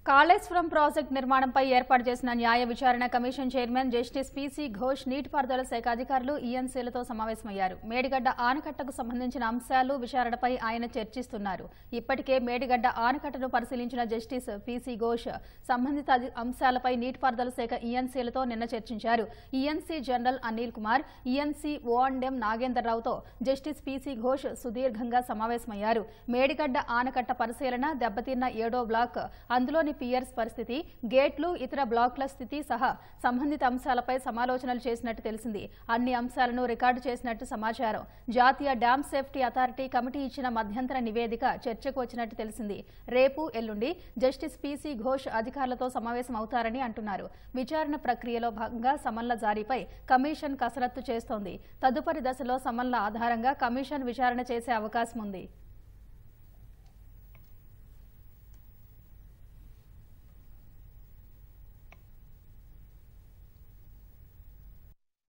Kaleshwaram project నిర్మాణంపై ఏర్పాటు చేసిన న్యాయ విచారణ commission chairman justice PC Ghosh నీటిపారుదల శాఖ అధికారులు ఈఎన్సీలతో సమావేశమయ్యారు. మేడిగడ్డ ఆనకట్టకు సంబంధించిన అంశాలు విచారణపై ఆయన చర్చిస్తున్నారు. ఇప్పటికే మేడిగడ్డ ఆనకట్టను పరిశీలించిన జస్టిస్ పీసీ ఘోష్ సంబంధిత అంశాలపై నీటిపారుదల శాఖ ఈఎన్సీలతో నిన్న చర్చించారు. ENC general Anil Kumar, ENC O and M నాగేందర్రావుతో జస్టిస్ పీసీ ఘోష్ సుదీర్ఘంగా సమావేశమయ్యారు. మేడిగడ్డ ఆనకట్ట పరిశీలన, దెబ్బతిన్న 7వ బ్లాక్, అందులోని పియర్స్ పరిస్థితి, గేట్లు, ఇతర బ్లాకుల స్థితి సహా సంబంధిత అంశాలపై సమాలోచనలు చేసినట్టు తెలిసింది. అన్ని అంశాలను రికార్డు చేసినట్టు సమాచారం. జాతీయ డ్యామ్ సేఫ్టీ అథారిటీ కమిటీ ఇచ్చిన మధ్యంతర నివేదిక చర్చకు వచ్చినట్టు తెలిసింది. రేపు, ఎల్లుండి జస్టిస్ పీసీ ఘోష్ అధికారులతో సమావేశం అవుతారని అంటున్నారు. విచారణ ప్రక్రియలో భాగంగా సమన్ల జారీపై కమిషన్ కసరత్తు చేస్తోంది. తదుపరి దశలో సమన్ల ఆధారంగా కమిషన్ విచారణ చేసే అవకాశం ఉంది.